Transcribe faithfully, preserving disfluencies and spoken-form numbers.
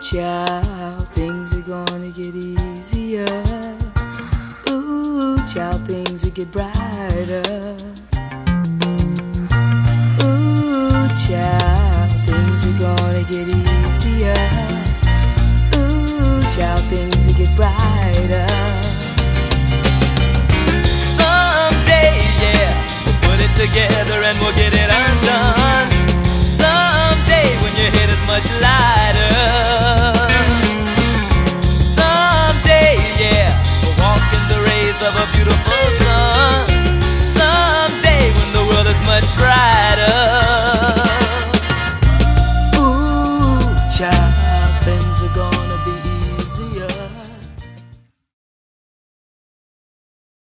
child, things are gonna get easier. Ooh, child, things will get brighter. Ooh, child, things are gonna get easier. Ooh, child, things will get brighter. Someday, yeah, we'll put it together and we'll get